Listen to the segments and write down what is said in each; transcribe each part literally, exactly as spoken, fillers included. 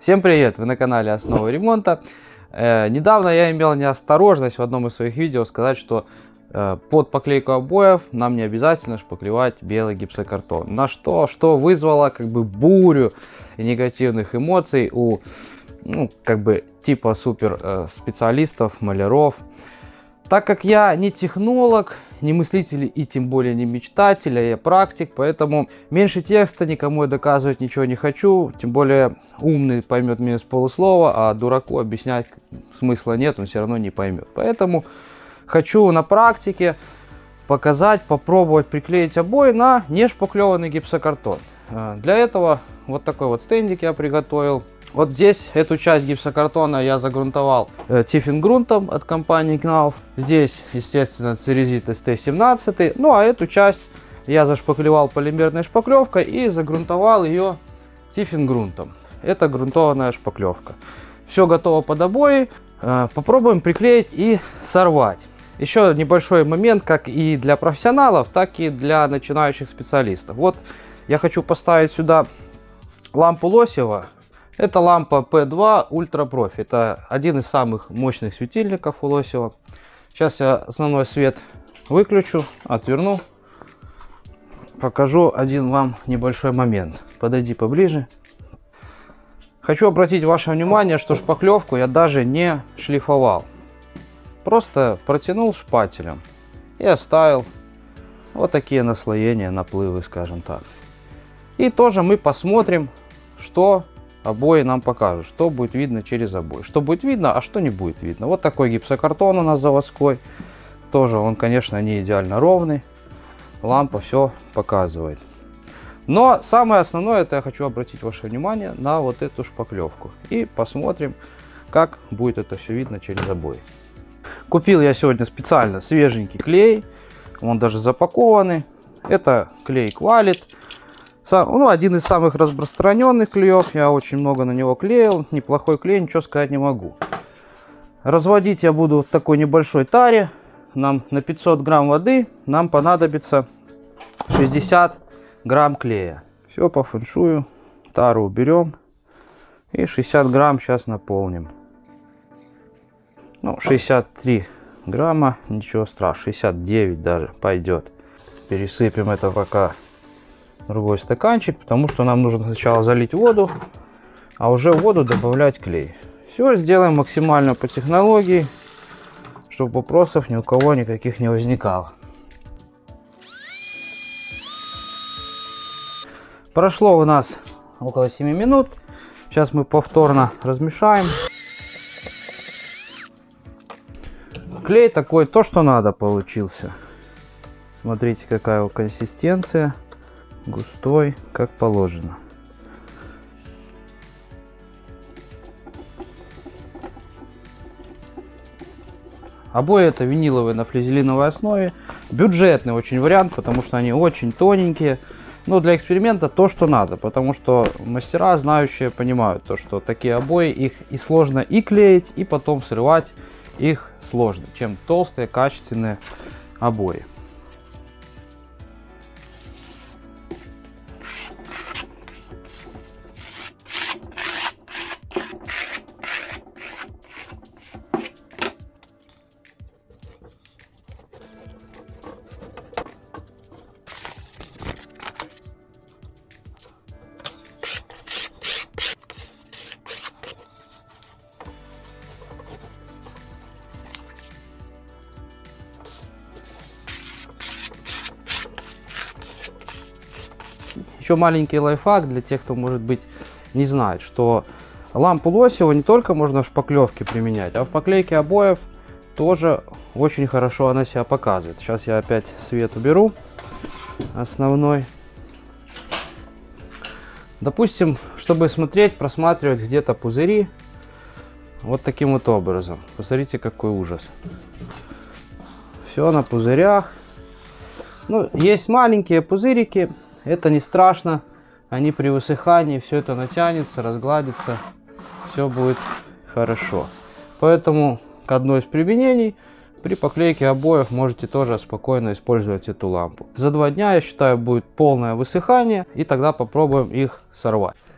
Всем привет! Вы на канале Основы ремонта. Э, недавно я имел неосторожность в одном из своих видео сказать, что э, под поклейку обоев нам не обязательно шпаклевать белый гипсокартон. На что, что вызвало как бы бурю негативных эмоций у ну, как бы типа супер э, специалистов, маляров. Так как я не технолог, не мыслитель и тем более не мечтатель, а я практик, поэтому меньше текста, никому я доказывать ничего не хочу. Тем более умный поймет меня с полуслова, а дураку объяснять смысла нет, он все равно не поймет. Поэтому хочу на практике показать, попробовать приклеить обои на нешпаклеванный гипсокартон. Для этого вот такой вот стендик я приготовил. Вот здесь эту часть гипсокартона я загрунтовал э, тифлингрунтом от компании Knauf. Здесь, естественно, церезит эс тэ семнадцать. Ну а эту часть я зашпаклевал полимерной шпаклевкой и загрунтовал ее тифлингрунтом. Это грунтованная шпаклевка. Все готово под обои. Э, попробуем приклеить и сорвать. Еще небольшой момент, как и для профессионалов, так и для начинающих специалистов. Вот я хочу поставить сюда лампу Лосева. Это лампа пэ два Ultra Profi. Это один из самых мощных светильников у Лосева. Сейчас я основной свет выключу, отверну. Покажу один вам небольшой момент. Подойди поближе. Хочу обратить ваше внимание, что шпаклевку я даже не шлифовал. Просто протянул шпателем и оставил вот такие наслоения, наплывы, скажем так. И тоже мы посмотрим, что обои нам покажут, что будет видно через обои. Что будет видно, а что не будет видно. Вот такой гипсокартон у нас заводской. Тоже он, конечно, не идеально ровный. Лампа все показывает. Но самое основное, это я хочу обратить ваше внимание на вот эту шпаклевку. И посмотрим, как будет это все видно через обои. Купил я сегодня специально свеженький клей. Он даже запакованный. Это клей Qualit. Ну, один из самых распространенных клеев. Я очень много на него клеил. Неплохой клей, ничего сказать не могу. Разводить я буду в такой небольшой таре. Нам на пятьсот грамм воды нам понадобится шестьдесят грамм клея. Все по фэншую. Тару уберем. И шестьдесят грамм сейчас наполним. Ну, шестьдесят три грамма. Ничего страшного. шестьдесят девять даже пойдет. Пересыпем это пока другой стаканчик, потому что нам нужно сначала залить воду, а уже в воду добавлять клей. Все сделаем максимально по технологии, чтобы вопросов ни у кого никаких не возникало. Прошло у нас около семи минут. Сейчас мы повторно размешаем. Клей такой, то что надо, получился. Смотрите, какая его консистенция. Густой, как положено. Обои это виниловые на флизелиновой основе. Бюджетный очень вариант, потому что они очень тоненькие. Но для эксперимента то, что надо, потому что мастера, знающие, понимают, то, что такие обои, их и сложно и клеить, и потом срывать их сложно, чем толстые, качественные обои. Еще маленький лайфхак для тех, кто, может быть, не знает, что лампу Лосева не только можно в шпаклевке применять, а в поклейке обоев тоже очень хорошо она себя показывает. Сейчас я опять свет уберу основной. Допустим, чтобы смотреть, просматривать где-то пузыри, вот таким вот образом. Посмотрите, какой ужас. Все на пузырях. Ну, есть маленькие пузырики. Это не страшно, они при высыхании, все это натянется, разгладится, все будет хорошо. Поэтому к одной из применений при поклейке обоев можете тоже спокойно использовать эту лампу. За два дня, я считаю, будет полное высыхание, и тогда попробуем их сорвать.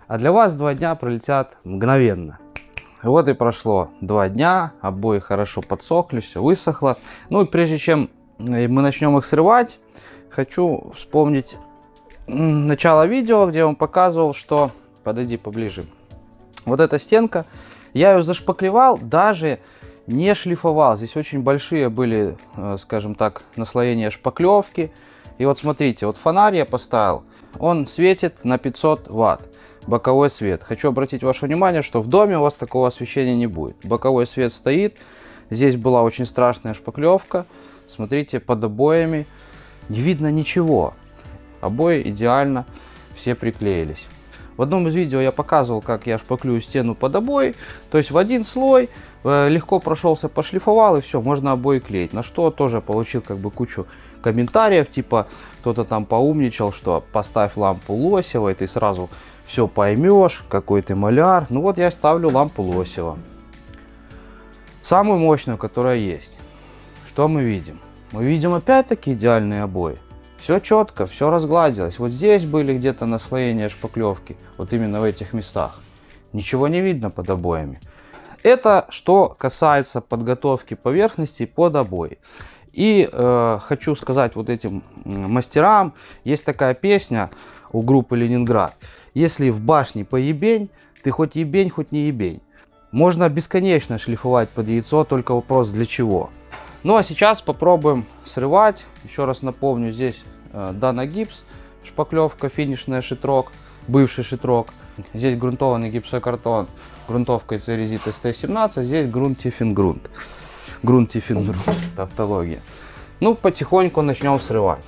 А для вас два дня пролетят мгновенно. Вот и прошло два дня, обои хорошо подсохли, все высохло. Ну и прежде чем мы начнем их срывать, хочу вспомнить начало видео, где я вам показывал, что... Подойди поближе. Вот эта стенка, я ее зашпаклевал, даже не шлифовал. Здесь очень большие были, скажем так, наслоения шпаклевки. И вот смотрите, вот фонарь я поставил, он светит на пятьсот ватт. Боковой свет. Хочу обратить ваше внимание, что в доме у вас такого освещения не будет. Боковой свет стоит. Здесь была очень страшная шпаклевка. Смотрите, под обоями не видно ничего. Обои идеально все приклеились. В одном из видео я показывал, как я шпаклюю стену под обои. То есть в один слой э, легко прошелся, пошлифовал, и все, можно обои клеить. На что тоже получил как бы кучу комментариев, типа кто-то там поумничал, что поставь лампу Лосева, и ты сразу все поймешь, какой ты маляр. Ну вот я ставлю лампу Лосева. Самую мощную, которая есть. Что мы видим? Мы видим опять-таки идеальные обои. Все четко, все разгладилось. Вот здесь были где-то наслоения шпаклевки, вот именно в этих местах. Ничего не видно под обоями. Это что касается подготовки поверхности под обои. И э, хочу сказать вот этим мастерам, есть такая песня у группы Ленинград. Если в башне поебень, ты хоть ебень, хоть не ебень. Можно бесконечно шлифовать под яйцо, только вопрос для чего. Ну а сейчас попробуем срывать. Еще раз напомню, здесь э, Dana гипс, шпаклевка, финишная шитрок, бывший шитрок. Здесь грунтованный гипсокартон, грунтовкой Ceresit эс тэ семнадцать, здесь грунт Тиффингрунт. Грунт Тиффингрунт, тавтология. Ну, потихоньку начнем срывать.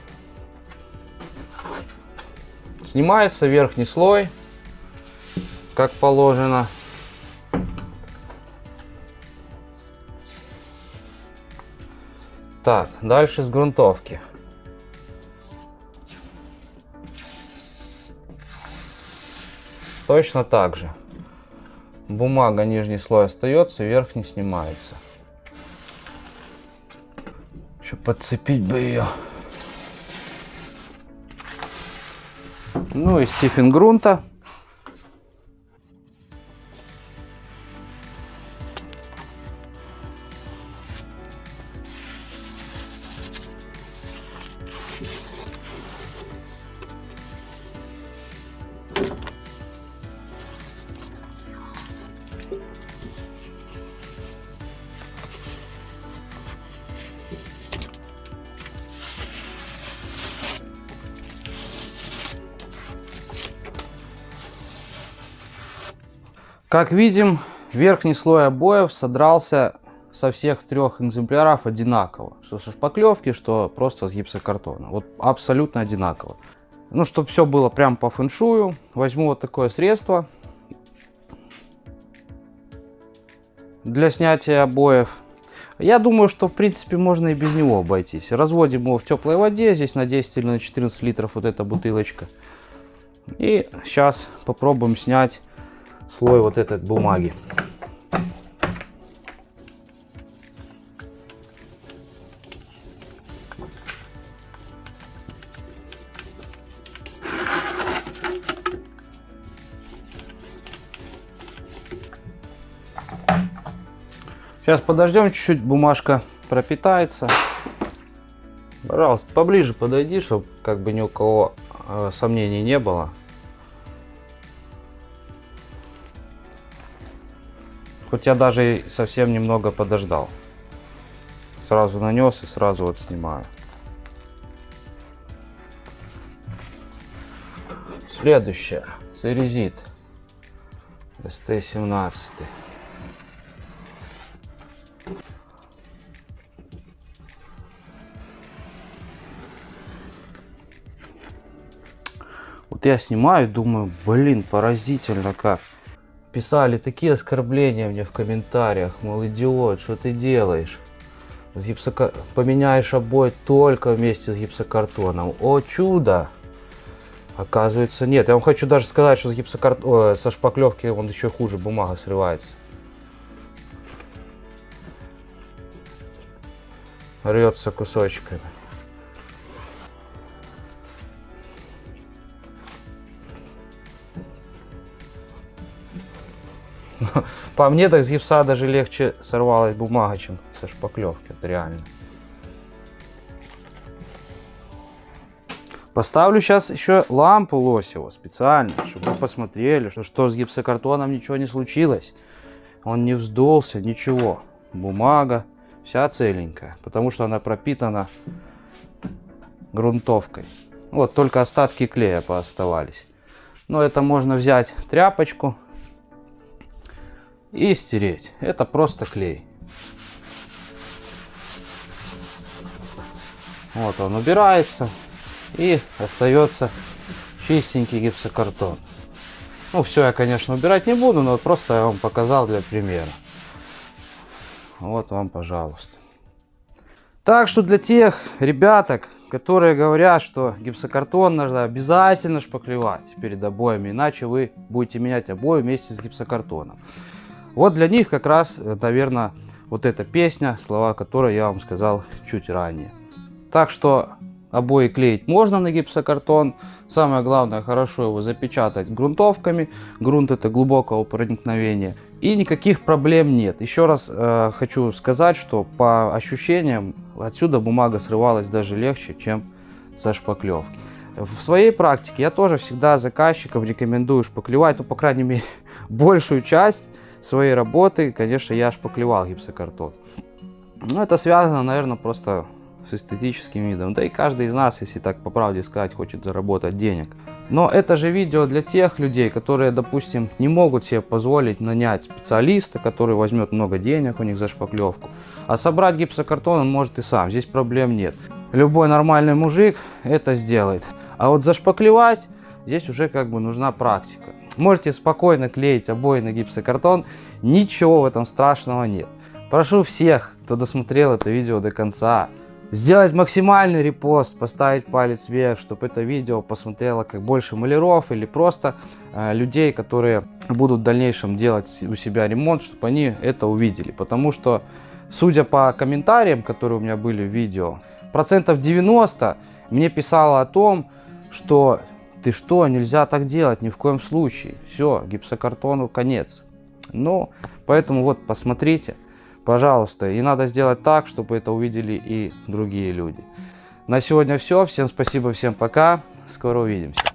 Снимается верхний слой, как положено. Так, дальше с грунтовки. Точно так же. Бумага, нижний слой остается, верхний снимается. Еще подцепить бы ее. Ну, из Тиффингрунта. Как видим, верхний слой обоев содрался со всех трех экземпляров одинаково. Что со шпаклевки, что просто с гипсокартона. Вот абсолютно одинаково. Ну, чтобы все было прям по фэншую, возьму вот такое средство для снятия обоев. Я думаю, что в принципе можно и без него обойтись. Разводим его в теплой воде. Здесь на десять или на четырнадцать литров вот эта бутылочка. И сейчас попробуем снять слой вот этой бумаги. Сейчас подождем чуть-чуть, бумажка пропитается. Пожалуйста, поближе подойди, чтобы как бы ни у кого э, сомнений не было. Хоть я даже и совсем немного подождал. Сразу нанес и сразу вот снимаю. Следующее. Ceresit эс тэ семнадцать. Вот я снимаю, думаю, блин, поразительно как. Писали такие оскорбления мне в комментариях, мол, идиот, что ты делаешь? С гипсокар... Поменяешь обои только вместе с гипсокартоном. О чудо! Оказывается, нет. Я вам хочу даже сказать, что с гипсокарт... О, со шпаклевки он еще хуже, бумага срывается. Рвется кусочками. По мне, так с гипса даже легче сорвалась бумага, чем со шпаклевки. Это реально. Поставлю сейчас еще лампу Лосева специально, чтобы вы посмотрели, что, что с гипсокартоном ничего не случилось. Он не вздулся, ничего. Бумага вся целенькая, потому что она пропитана грунтовкой. Вот только остатки клея пооставались. Но это можно взять тряпочку и стереть. Это просто клей. Вот он убирается. И остается чистенький гипсокартон. Ну, все я, конечно, убирать не буду, но просто я вам показал для примера. Вот вам, пожалуйста. Так что для тех ребяток, которые говорят, что гипсокартон нужно обязательно шпаклевать перед обоями, иначе вы будете менять обои вместе с гипсокартоном. Вот для них как раз, наверное, вот эта песня, слова которой я вам сказал чуть ранее. Так что обои клеить можно на гипсокартон. Самое главное, хорошо его запечатать грунтовками. Грунт — это глубокого проникновения. И никаких проблем нет. Еще раз э, хочу сказать, что по ощущениям отсюда бумага срывалась даже легче, чем со шпаклевки. В своей практике я тоже всегда заказчикам рекомендую шпаклевать, ну, по крайней мере, большую часть своей работы, конечно, я шпаклевал гипсокартон. Но это связано, наверное, просто с эстетическим видом. Да и каждый из нас, если так по правде сказать, хочет заработать денег. Но это же видео для тех людей, которые, допустим, не могут себе позволить нанять специалиста, который возьмет много денег у них за шпаклевку. А собрать гипсокартон он может и сам. Здесь проблем нет. Любой нормальный мужик это сделает. А вот зашпаклевать здесь уже как бы нужна практика. Можете спокойно клеить обои на гипсокартон. Ничего в этом страшного нет. Прошу всех, кто досмотрел это видео до конца, сделать максимальный репост, поставить палец вверх, чтобы это видео посмотрело как больше маляров или просто э, людей, которые будут в дальнейшем делать у себя ремонт, чтобы они это увидели. Потому что, судя по комментариям, которые у меня были в видео, процентов девяносто мне писало о том, что ты что, нельзя так делать, ни в коем случае. Все, гипсокартону конец. Ну, поэтому вот посмотрите. Пожалуйста, и надо сделать так, чтобы это увидели и другие люди. На сегодня все. Всем спасибо, всем пока. Скоро увидимся.